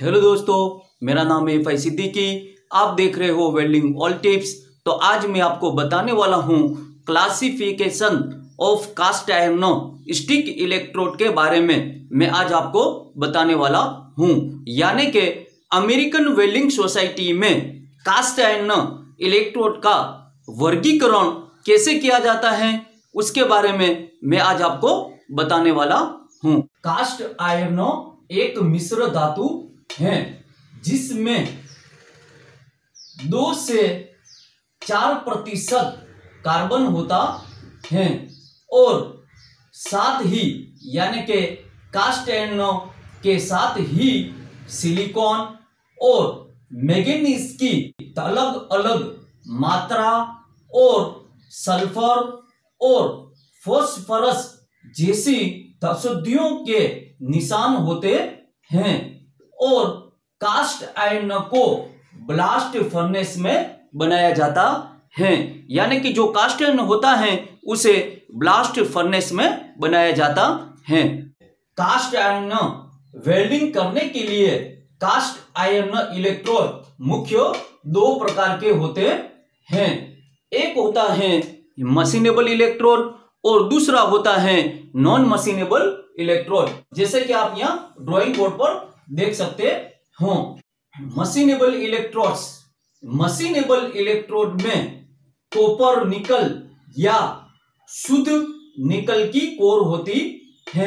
Hello दोस्तों, मेरा नाम है फैज सिद्दीकी। आप देख रहे हो वेल्डिंग ऑल टिप्स। तो आज मैं आपको बताने वाला हूं classification of cast iron stick electrode के बारे में। मैं आज आपको बताने वाला हूं, यानी कि अमेरिकन वेल्डिंग सोसाइटी में कास्ट आयरन इलेक्ट्रोड का वर्गीकरण कैसे किया जाता है उसके बारे में मैं आज आपको बताने वाला हूं। कास्ट आयरन एक मिश्र धातु है जिसमें 2 से 4% कार्बन होता है और साथ ही यानी कि कास्ट आयरन के साथ ही सिलिकॉन और मैंगनीज की अलग अलग मात्रा और सल्फर और फास्फोरस जैसी अशुद्धियों के निशान होते हैं और कास्ट आयरन को ब्लास्ट फर्नेस में बनाया जाता है, यानी कि जो कास्ट आयरन होता है उसे ब्लास्ट फर्नेस में बनाया जाता है। कास्ट आयरन वेल्डिंग करने के लिए कास्ट आयरन इलेक्ट्रोड मुख्य 2 प्रकार के होते हैं। एक होता है मशीनेबल इलेक्ट्रोड और दूसरा होता है नॉन मशीनेबल इलेक्ट्रोड, जैसे कि आप यहाँ ड्राइंग बोर्ड पर देख सकते हो। मशीनेबल इलेक्ट्रोड्स, मशीनेबल इलेक्ट्रोड में कॉपर निकल या शुद्ध निकल की कोर होती है।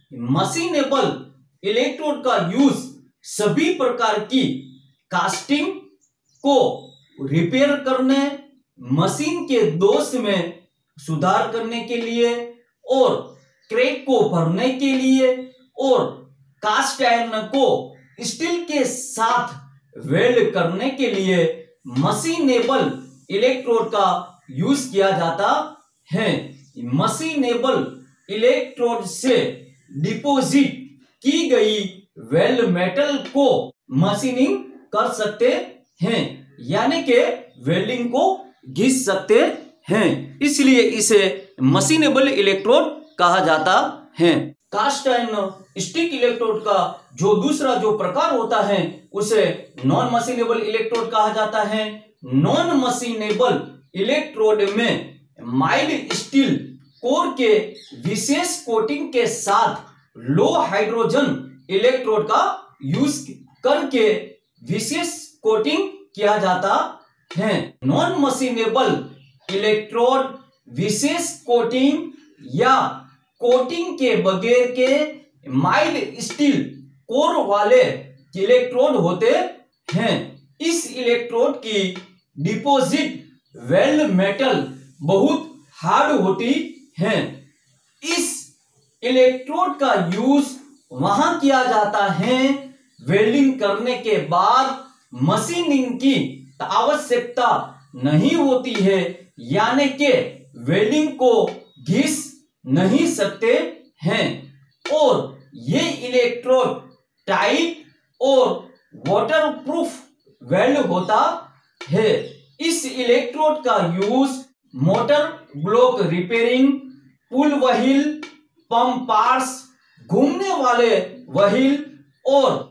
मशीनेबल इलेक्ट्रोड का यूज सभी प्रकार की कास्टिंग को रिपेयर करने, मशीन के दोष में सुधार करने के लिए और क्रैक को भरने के लिए और कास्ट आयरन को स्टील के साथ वेल्ड करने के लिए मशीनेबल इलेक्ट्रोड का यूज किया जाता है। मशीनेबल इलेक्ट्रोड से डिपॉजिट की गई वेल्ड मेटल को मशीनिंग कर सकते हैं, यानी कि वेल्डिंग को घिस सकते हैं, इसलिए इसे मशीनेबल इलेक्ट्रोड कहा जाता है। कास्ट आयरन स्टिक इलेक्ट्रोड का जो दूसरा जो प्रकार होता है उसे नॉन मशीनेबल इलेक्ट्रोड कहा जाता है। नॉन मशीनेबल इलेक्ट्रोड में माइल्ड स्टील कोर के विशेष कोटिंग के साथ लो हाइड्रोजन इलेक्ट्रोड का यूज करके विशेष कोटिंग किया जाता है। नॉन मशीनेबल इलेक्ट्रोड विशेष कोटिंग या कोटिंग के बगैर के माइल्ड स्टील कोर वाले इलेक्ट्रोड होते हैं। इस इलेक्ट्रोड की डिपॉजिट वेल्ड मेटल बहुत हार्ड होती है। इस इलेक्ट्रोड का यूज वहां किया जाता है वेल्डिंग करने के बाद मशीनिंग की आवश्यकता नहीं होती है, यानी कि वेल्डिंग को घिस नहीं सकते हैं और ये इलेक्ट्रोड टाइट और वाटरप्रूफ वेल्ड होता है। इस इलेक्ट्रोड का use motor block repairing, pull wheel, pump parts, घूमने वाले व्हील और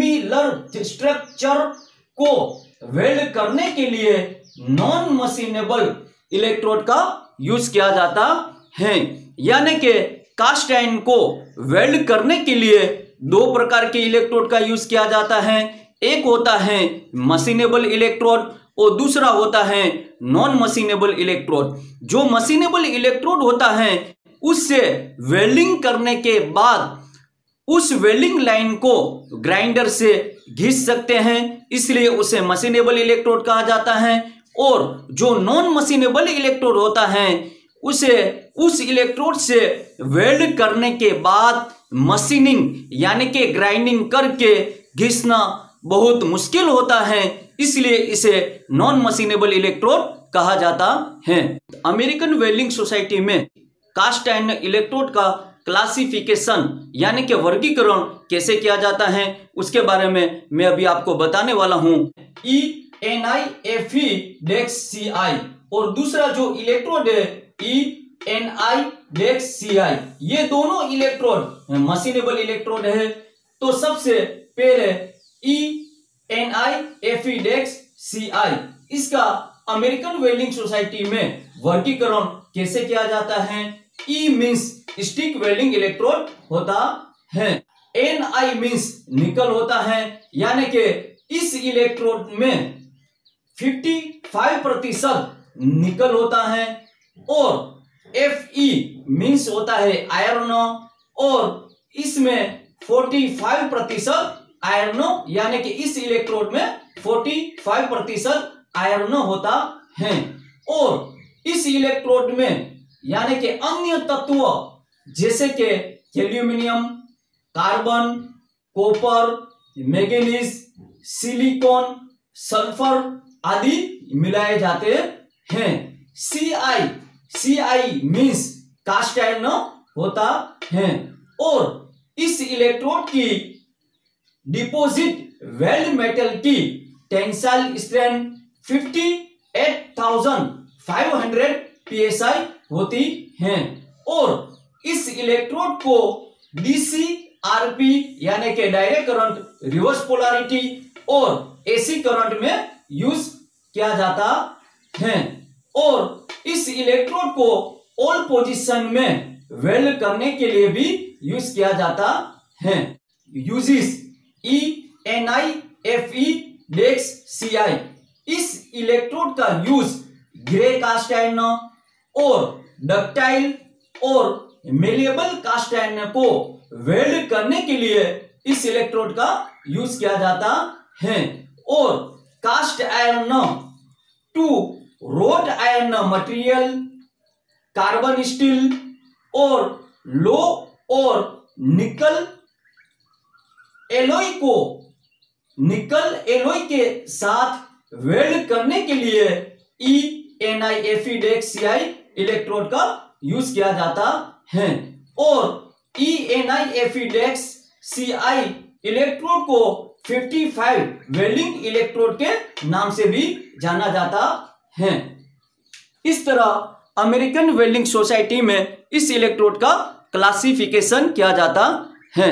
सिमिलर स्ट्रक्चर को वेल्ड करने के लिए नॉन मशीनेबल इलेक्ट्रोड का यूज किया जाता है। यानी कि कास्ट आयरन को वेल्ड करने के लिए 2 प्रकार के इलेक्ट्रोड का यूज किया जाता है। एक होता है मशीनेबल इलेक्ट्रोड और दूसरा होता है नॉन मशीनेबल इलेक्ट्रोड। जो मशीनेबल इलेक्ट्रोड होता है उससे वेल्डिंग करने के बाद उस वेल्डिंग लाइन को ग्राइंडर से घिस सकते हैं, इसलिए उसे मशीनेबल इलेक्ट्रोड कहा जाता है। और जो नॉन मशीनेबल इलेक्ट्रोड होता है उसे उस इलेक्ट्रोड से वेल्ड करने के बाद मशीनिंग यानी कि ग्राइंडिंग करके घिसना बहुत मुश्किल होता है, इसलिए इसे नॉन मशीनेबल इलेक्ट्रोड कहा जाता है। अमेरिकन वेल्डिंग सोसाइटी में कास्ट आयरन इलेक्ट्रोड का क्लासिफिकेशन यानी कि वर्गीकरण कैसे किया जाता है उसके बारे में मैं अभी आपको बताने वाला हूं। ENI-FE-CI और दूसरा जो इलेक्ट्रोड है ENI-CI, ये दोनों इलेक्ट्रोड मशीनेबल इलेक्ट्रोड है। तो सबसे पहले ENIFE-CI इसका अमेरिकन वेल्डिंग सोसाइटी में वर्गीकरण कैसे किया जाता है? E means stick welding electrode होता है, Ni मीन्स निकल होता है, यानी कि इस इलेक्ट्रोड में 55% निकल होता है, और Fe मीन्स होता है आयरन, और इसमें 45% आयरन, यानी कि इस इलेक्ट्रोड में 45% आयरन होता है। और इस इलेक्ट्रोड में यानी कि अन्य तत्व जैसे कि aluminium, carbon, copper, manganese, silicon, sulphur आदि मिलाए जाते हैं। Ci मीन्स कास्ट आयरन होता है, और इस इलेक्ट्रोड की डिपॉजिट वेल्ड मेटल की टेंसाइल स्ट्रेंथ 58,500 psi होती है, और इस इलेक्ट्रोड को DCRP यानी कि डायरेक्ट करंट, रिवर्स पोलैरिटी और AC करंट में यूज किया जाता है, और इस इलेक्ट्रोड को ऑल पोजीशन में वेल्ड करने के लिए भी यूज किया जाता है। यूजेस ENIFE-CI इस इलेक्ट्रोड का यूज ग्रे कास्ट आयरन और डक्टाइल और मेलेबल कास्ट आयरन को वेल्ड करने के लिए इस इलेक्ट्रोड का यूज किया जाता है, और cast iron to wrought iron material, carbon steel और लो और निकल एलॉय को निकल एलॉय के साथ वेल्ड करने के लिए ENIFE-CI इलेक्ट्रोड का यूज किया जाता है, और ENIFE-CI इलेक्ट्रोड को 55 वेल्डिंग इलेक्ट्रोड के नाम से भी जाना जाता है। इस तरह अमेरिकन वेल्डिंग सोसाइटी में इस इलेक्ट्रोड का क्लासिफिकेशन किया जाता है।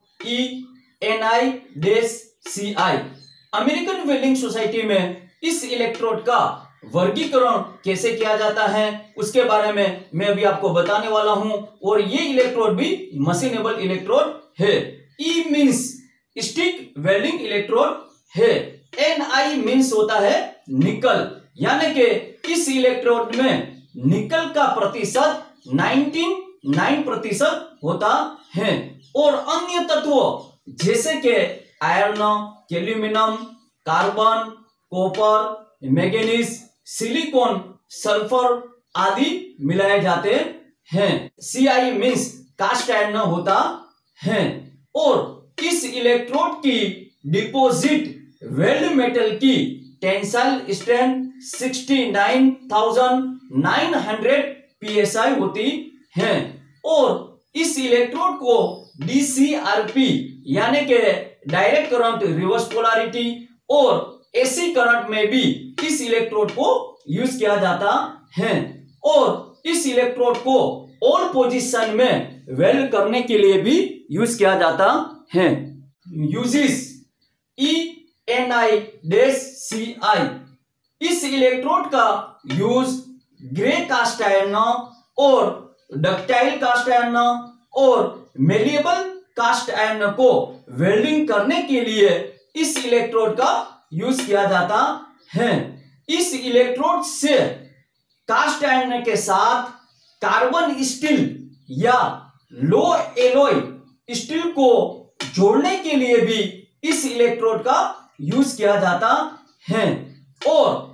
ENI-CI अमेरिकन वेल्डिंग सोसाइटी में इस इलेक्ट्रोड का वर्गीकरण कैसे किया जाता है उसके बारे में मैं अभी आपको बताने वाला हूं, और ये इलेक्ट्रोड भी मशीनेबल इलेक्ट्रोड है। E means stick welding electrode है, Ni मीन्स होता है निकल, यानी कि इस इलेक्ट्रोड में निकल का प्रतिशत 99% होता है, और अन्य तत्वों जैसे कि iron, aluminium, carbon, copper, manganese, silicon, sulphur आदि मिलाए जाते हैं। Ci मीन्स कास्ट आयरन होता है, और इस इलेक्ट्रोड की डिपॉजिट वेल्ड मेटल की टेंसाइल स्ट्रेंथ 69,900 psi होती है, और इस इलेक्ट्रोड को DCRP यानी कि डायरेक्ट करंट, रिवर्स पोलैरिटी और AC करंट में भी इस इलेक्ट्रोड को यूज किया जाता है, और इस इलेक्ट्रोड को ऑल पोजीशन में वेल्ड करने के लिए भी यूज किया जाता है। यूजेस ENI-CI इस इलेक्ट्रोड का यूज ग्रे कास्ट आयरन और डक्टाइल कास्ट आयरन और मेलिएबल कास्ट आयरन को वेल्डिंग करने के लिए इस इलेक्ट्रोड का यूज किया जाता है। इस इलेक्ट्रोड से कास्ट आयरन के साथ कार्बन स्टील या लो एलॉय स्टील को जोड़ने के लिए भी इस इलेक्ट्रोड का यूज किया जाता है, और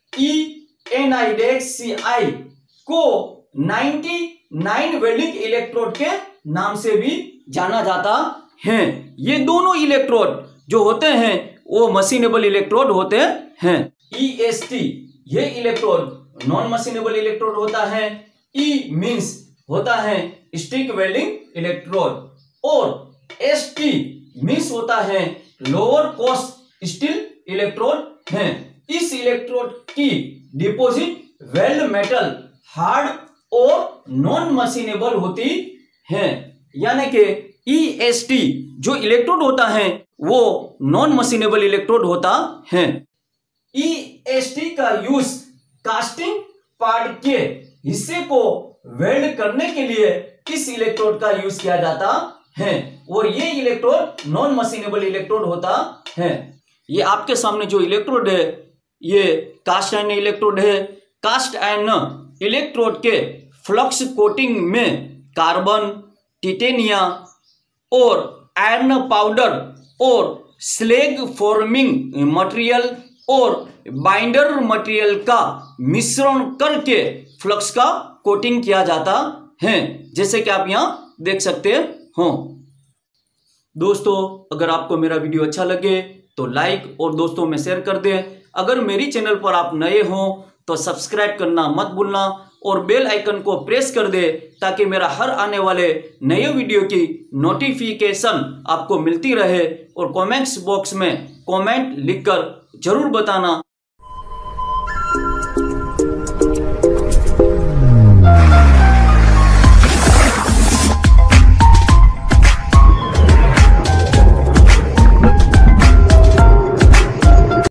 ENI-CI को 99 वेल्डिंग इलेक्ट्रोड के नाम से भी जाना जाता है। ये दोनों इलेक्ट्रोड जो होते हैं वो मशीनेबल इलेक्ट्रोड होते हैं। EST ये इलेक्ट्रोड नॉन मशीनेबल इलेक्ट्रोड होता है। E मीन्स होता है स्टिक वेल्डिंग इलेक्ट्रोड, और ST मीन्स होता है लोअर कॉस्ट स्टील इलेक्ट्रोड है। इस इलेक्ट्रोड की डिपॉजिट वेल्ड मेटल हार्ड और नॉन मशीनेबल होती है, यानी कि EST जो इलेक्ट्रोड होता है वो नॉन मशीनेबल इलेक्ट्रोड होता है। EST का यूज कास्टिंग पार्ट के हिस्से को वेल्ड करने के लिए इस इलेक्ट्रोड का यूज किया जाता है और ये इलेक्ट्रोड नॉन मशीनेबल इलेक्ट्रोड होता है। ये आपके सामने जो इलेक्ट्रोड है ये कास्ट आयरन इलेक्ट्रोड है। कास्ट आयरन इलेक्ट्रोड के फ्लक्स कोटिंग में कार्बन, टिटेनिया और आयरन पाउडर और स्लैग फॉर्मिंग मटेरियल और बाइंडर मटेरियल का मिश्रण करके फ्लक्स का कोटिंग किया जाता है, जैसे कि आप यहाँ देख सकते हो। दोस्तों, अगर आपको मेरा वीडियो अच्छा लगे तो लाइक और दोस्तों में शेयर कर दें। अगर मेरी चैनल पर आप नए हो तो सब्सक्राइब करना मत भूलना और बेल आइकन को प्रेस कर दे ताकि मेरा हर आने वाले नए वीडियो की नोटिफिकेशन आपको मिलती रहे। और कमेंट्स बॉक्स में कमेंट लिखकर जरूर बताना